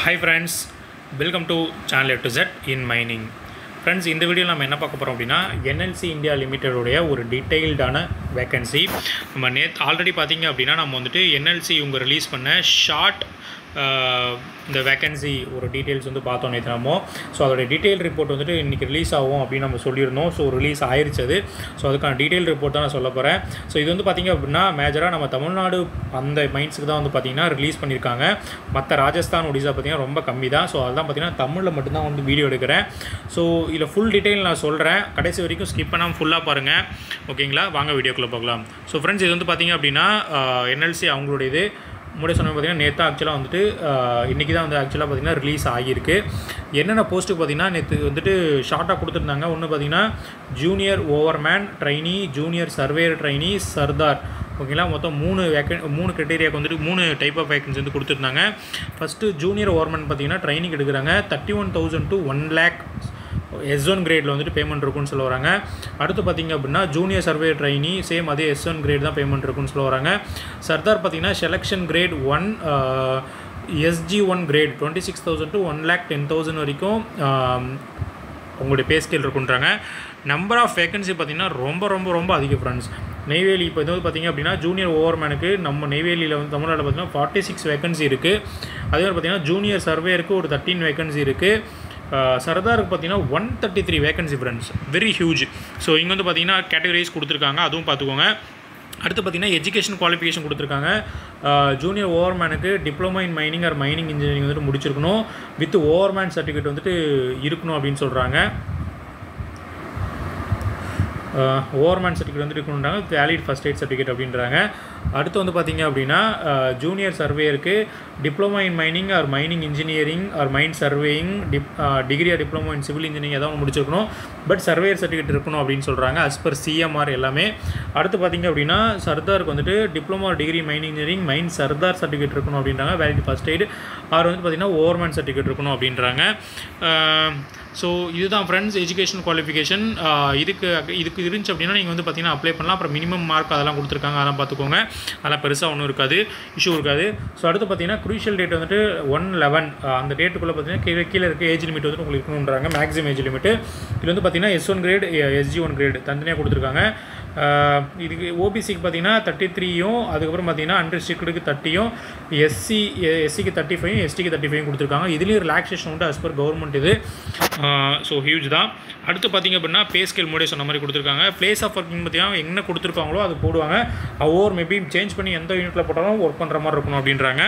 Hi friends, welcome to channel A to Z in mining. Friends, இந்த வீடியோவில் நம்ம என்ன பார்க்க போகிறோம் அப்படின்னா NLC இந்தியா லிமிட்டடோடைய ஒரு டீட்டெயில்டான வேக்கன்சி. நம்ம ஆல்ரெடி பார்த்தீங்க அப்படின்னா நம்ம வந்துட்டு NLC இவங்க ரிலீஸ் பண்ண ஷார்ட் இந்த வேக்கன்சி ஒரு டீட்டெயில்ஸ் வந்து பார்த்தோம் நேற்று. ஸோ அதோடைய டீட்டெயில் ரிப்போர்ட் வந்துட்டு இன்றைக்கி ரிலீஸ் ஆகும் அப்படின்னு நம்ம சொல்லியிருந்தோம். ஸோ ரிலீஸ் ஆயிடுச்சு அது. ஸோ அதுக்கான டீட்டெயில் ரிப்போர்ட் தான் நான் சொல்ல போகிறேன். ஸோ இது வந்து பார்த்திங்க அப்படின்னா மேஜராக நம்ம தமிழ்நாடு அந்த மைண்ட்ஸுக்கு தான் வந்து பார்த்திங்கன்னா ரிலீஸ் பண்ணியிருக்காங்க. மற்ற ராஜஸ்தான் ஒடிசா பார்த்திங்கன்னா ரொம்ப கம்மி தான். ஸோ அதுதான் பார்த்திங்கன்னா தமிழில் மட்டும்தான் வந்து வீடியோ எடுக்கிறேன். ஸோ இதில் ஃபுல் டீட்டெயில் நான் சொல்கிறேன், கடைசி வரைக்கும் ஸ்கிப் பண்ணாமல் ஃபுல்லாக பாருங்கள். ஓகேங்களா, வாங்க வீடியோக்குள்ளே பார்க்கலாம். ஸோ ஃப்ரெண்ட்ஸ், இது வந்து பார்த்திங்க அப்படின்னா NLC அவங்களுடைய இது முன்னாடி சொன்ன பார்த்திங்கன்னா நேற்று ஆக்சுவலாக வந்துட்டு இன்றைக்கி தான் வந்து ஆக்சுவலாக பார்த்திங்கன்னா ரிலீஸ் ஆகியிருக்கு. என்னென்ன போஸ்ட்டுக்கு பார்த்திங்கன்னா நேற்று வந்துட்டு ஷார்ட்டாக கொடுத்துருந்தாங்க. ஒன்று பார்த்திங்கன்னா junior overman trainee, junior surveyor trainee, sardar. ஓகேங்களா, மொத்தம் மூணு கிரைட்டீரியாவுக்கு வந்துட்டு 3 டைப் ஆஃப் வேக்கன்சி வந்து கொடுத்துருந்தாங்க. ஃபஸ்ட்டு ஜூனியர் ஓவர்மேன் பார்த்திங்கன்னா ட்ரைனிங் எடுக்கிறாங்க. 31,000 to 1 lakh S1 கிரேடில் வந்துட்டு பேமெண்ட் இருக்குன்னு சொல்ல வராங்க. அடுத்து பார்த்திங்க அப்படின்னா ஜூனியர் சர்வே ட்ரைனி, சேம் அதே S1 கிரேட் தான் பேமெண்ட் இருக்குன்னு சொல்ல வராங்க. சர்தார் பார்த்திங்கன்னா selection great 1 SG1 great 26,000 to 1,10,000 வரைக்கும் உங்களுடைய பே ஸ்கேல் இருக்குன்றாங்க. நம்பர் ஆஃப் வேக்கன்சி பார்த்திங்கன்னா ரொம்ப அதிகம் ஃப்ரெண்ட்ஸ். நெய்வேலி இப்போ இது வந்து பார்த்திங்க அப்படின்னா ஜூனியர் ஓவர்மேனுக்கு நம்ம நெய்வேலியில் வந்து தமிழ்நாட்டில் பார்த்திங்கன்னா 46 வேக்கன்சி இருக்குது. அதே மாதிரி பார்த்திங்கன்னா ஜூனியர் சர்வேயருக்கு ஒரு 13 வேக்கன்சி இருக்குது. சர்தாருக்கு பார்த்தீங்கன்னா 133 vacancy friends, very huge. So இங்கே வந்து பார்த்தீங்கன்னா கேட்டகரைஸ் கொடுத்துருக்காங்க, அதுவும் பார்த்துக்கோங்க. அடுத்து பார்த்தீங்கன்னா எஜுகேஷன் குவாலிஃபிகேஷன் கொடுத்துருக்காங்க. ஜூனியர் ஓவர்மேனுக்கு diploma in mining or mining engineering வந்துட்டு முடிச்சிருக்கணும், வித் ஓவர்மேன் சர்டிஃபிகேட் வந்துட்டு இருக்கணும் அப்படின்னு சொல்கிறாங்க. ஓவர்மேன் சர்டிஃபிகேட் வந்து இருக்கணுன்றாங்க, வேலிட் ஃபஸ்ட் எய்ட் சர்டிஃபிகேட் அப்படின்றாங்க. அடுத்து வந்து பார்த்திங்க அப்படின்னா ஜூனியர் சர்வேயருக்கு diploma in mining or mining engineering or mine surveying degree or diploma in civil engineering ஏதாவது ஒன்று முடிச்சிருக்கணும், பட் சர்வேயர் சர்டிஃபிகேட் இருக்கணும் அப்படின்னு சொல்கிறாங்க, அஸ் பர் CMR எல்லாமே. அடுத்து பார்த்திங்க அப்படின்னா சர்தாருக்கு வந்துட்டு diploma degree mining engineering mine sardar certificate இருக்கணும் அப்படின்றாங்க, வேலிட் ஃபஸ்ட் எய்ட் ஆர் வந்து பார்த்திங்கன்னா ஓவர்மேன் சர்டிஃபிகேட் இருக்கணும் அப்படின்றாங்க. ஸோ இதுதான் ஃப்ரெண்ட்ஸ் எஜுகேஷன் குவாலிஃபிகேஷன். இதுக்கு இருந்துச்சு அப்படின்னா நீங்கள் வந்து பார்த்திங்கன்னா அப்ளை பண்ணலாம். அப்புறம் மினிமம் மார்க் அதெல்லாம் கொடுத்துருக்காங்க, அதெல்லாம் பார்த்துக்கோங்க. அதெல்லாம் பெருசாக ஒன்றும் இருக்காது, இஷ்யூ இருக்காது. ஸோ அடுத்து பார்த்திங்கன்னா க்ரூஷியல் டேட் வந்துட்டு 1/11 அந்த டேட்டுக்குள்ளே பார்த்திங்கன்னா கீழே இருக்க ஏஜ் லிமிட் வந்துட்டு உங்களுக்கு இருக்கணுன்றாங்க, மேக்ஸிமம் ஏஜ் லிமிட்டு. இது வந்து பார்த்திங்கன்னா S1 கிரேட் SG1 கிரேட் தனியாக கொடுத்துருக்காங்க. இதுக்கு ஓபிசிக்கு பார்த்திங்கன்னா 33யும் அதுக்கப்புறம் பார்த்திங்கன்னா அன்ரிஸ்ட்ரிக்டுக்கு 30யும் எஸ்சிக்கு 35யும் எஸ்டிக்கு 35யும் கொடுத்துருக்காங்க. இதுலேயும் ரிலாக்ஸேஷன் உண்டு அஸ் பர் கவர்மெண்ட் இது. ஸோ ஹியூஜ் தான். அடுத்து பார்த்திங்க அப்படின்னா பே ஸ்கேல் முன்னாடியே சொன்ன மாதிரி கொடுத்துருக்காங்க. பிளேஸ் ஆஃப் ஒர்க்கிங் பார்த்திங்கன்னா என்ன கொடுத்துருக்காங்களோ அது போடுவாங்க, ஓவர் மேபி சேஞ்ச் பண்ணி எந்த யூனிட்டில் போட்டாலும் ஒர்க் பண்ணுற மாதிரி இருக்கணும் அப்படின்றாங்க.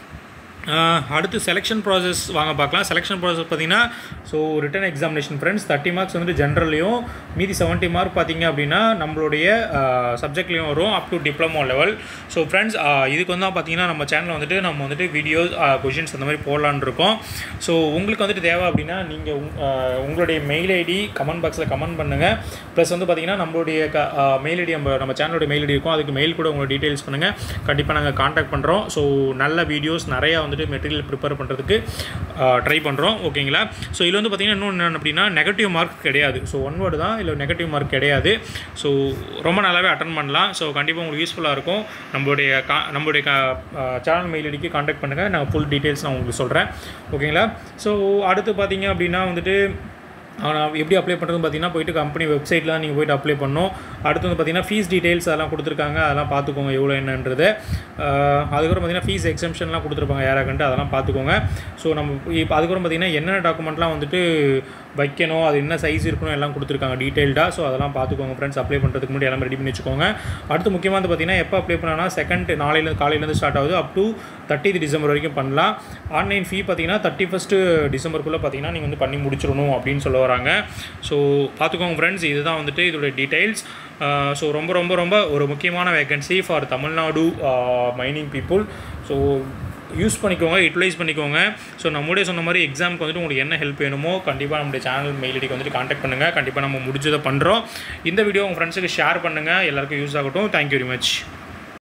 அடுத்து செலெக்ஷன் ப்ராசஸ் வாங்க பார்க்கலாம். செலெக்ஷன் ப்ராசஸ் பார்த்திங்கன்னா so written examination friends, 30 marks வந்துட்டு ஜென்ரல்லையும் மீதி 70 மார்க் பார்த்திங்க அப்படின்னா நம்மளுடைய சப்ஜெக்ட்லேயும் வரும் up to diploma level. So friends, இதுக்கு வந்து பார்த்திங்கன்னா நம்ம சேனலில் வந்துட்டு நம்ம வந்துட்டு வீடியோஸ் கொஷின்ஸ் அந்த மாதிரி போடலான்னு இருக்கோம். ஸோ உங்களுக்கு வந்துட்டு தேவை அப்படின்னா நீங்கள் உங்களுடைய மெயில் ஐடி கமெண்ட் பாக்ஸில் கமெண்ட் பண்ணுங்கள். ப்ளஸ் வந்து பார்த்திங்கன்னா நம்மளுடைய மெயில் ஐடி நம்ம சேனலுடைய மெயில் ஐடி இருக்கும், அதுக்கு மெயில் கூட உங்களோட டீட்டெயில்ஸ் பண்ணுங்கள், கண்டிப்பாக நாங்கள் காண்டாக்ட் பண்ணுறோம். ஸோ நல்ல வீடியோஸ் நிறையா வந்துட்டு மெட்டீரியல் ப்ரிப்பேர் பண்ணுறதுக்கு ட்ரை பண்ணுறோம். ஓகேங்களா, ஸோ இதில் வந்து பார்த்திங்கன்னா இன்னொன்று என்ன அப்படின்னா நெகட்டிவ் மார்க் கிடையாது. ஸோ 1 வேர்டு தான், இல்லை நெகட்டிவ் மார்க் கிடையாது. ஸோ ரொம்ப நல்லாவே அட்டன் பண்ணலாம். ஸோ கண்டிப்பாக உங்களுக்கு யூஸ்ஃபுல்லாக இருக்கும். நம்மளுடைய சேனல் மெயில் ஐடிக்கு காண்டாக்ட் பண்ணுங்கள், நான் ஃபுல் டீட்டெயில்ஸ் நான் உங்களுக்கு சொல்கிறேன். ஓகேங்களா, ஸோ அடுத்து பார்த்திங்க அப்படின்னா வந்துட்டு எப்படி அப்ளை பண்ணுறதுன்னு பார்த்தீங்கன்னா போய்ட்டு கம்பெனி வெப்சைட்டில் தான் நீங்கள் போய்ட்டு அப்ளை பண்ணணும். அடுத்து வந்து பார்த்திங்கன்னா ஃபீஸ் டீட்டெயில்ஸ் அதெல்லாம் கொடுத்துருக்காங்க, அதெல்லாம் பார்த்துக்கோங்க எவ்வளோ என்னன்றது. அதுக்கப்புறம் பார்த்திங்கன்னா ஃபீஸ் எக்ஸம்ஷன்லாம் கொடுத்துருப்பாங்க யாராக்கன்ட்டு, அதெல்லாம் பார்த்துக்கோங்க. ஸோ நம்ம இப்போ அதுக்கப்புறம் பார்த்திங்கன்னா என்னென்ன டாக்குமெண்ட்லாம் வந்துட்டு வைக்கணும், அது என்ன சைஸ் இருக்கணும் எல்லாம் கொடுத்துருக்காங்க டீட்டெயில்டாக. ஸோ அதெல்லாம் பார்த்துக்கோங்க ஃப்ரெண்ட்ஸ், அப்ளை பண்ணுறதுக்கு முன்னாடி எல்லாம் ரெடி பண்ணி வச்சுக்கோங்க. அடுத்து முக்கியமாக வந்து பார்த்திங்கன்னா எப்போ அப்ளை பண்ணால் செகண்ட் காலையிலேருந்து ஸ்டார்ட் ஆகுது, அப் டு 30th டிசம்பர் வரைக்கும் பண்ணலாம். ஆன்லைன் ஃபீ பார்த்திங்கன்னா 31st டிசம்பருக்குள்ளே பார்த்திங்கன்னா நீங்கள் வந்து பண்ணி முடிச்சிடணும் அப்படின்னு சொல்ல வராங்க. ஸோ பார்த்துக்கோங்க ஃப்ரெண்ட்ஸ், இதுதான் வந்துட்டு இதோடைய டீட்டெயில்ஸ். ஸோ ரொம்ப ஒரு முக்கியமான vacancy for Tamil Nadu mining people. So use பண்ணிக்கோங்க, யூட்டிலைஸ் பண்ணிக்கோங்க. ஸோ நம்மளுடைய சொன்ன மாதிரி எக்ஸாமுக்கு வந்துட்டு உங்களுக்கு என்ன ஹெல்ப் வேணுமோ கண்டிப்பாக நம்மளுடைய சேனல் மெயில் ஐடிக்கு வந்துட்டு காண்டாக்ட் பண்ணுங்கள், கண்டிப்பாக நம்ம முடிஞ்சதை பண்ணுறோம். இந்த வீடியோ உங்கள் ஃப்ரெண்ட்ஸுக்கு ஷேர் பண்ணுங்கள், எல்லாருக்கும் யூஸ் ஆகட்டும். Thank you very much.